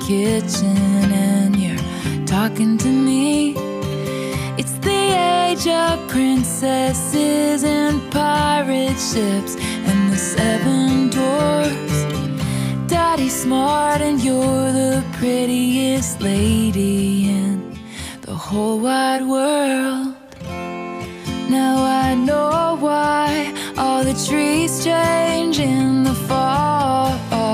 kitchen and you're talking to me. It's the age of princesses and pirate ships and the 7 dwarfs. Daddy's smart and you're the prettiest lady in the whole wide world. Now I know why all the trees change in the fall.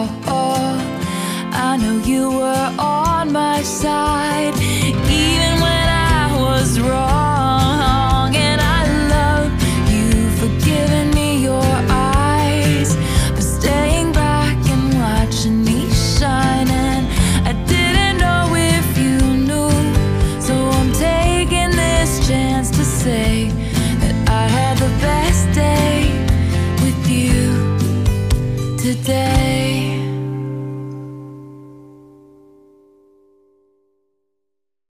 I know you were on my side even when I was wrong. And I love you for giving me your eyes, for staying back and watching me shine. And I didn't know if you knew, so I'm taking this chance to say that I had the best day with you today.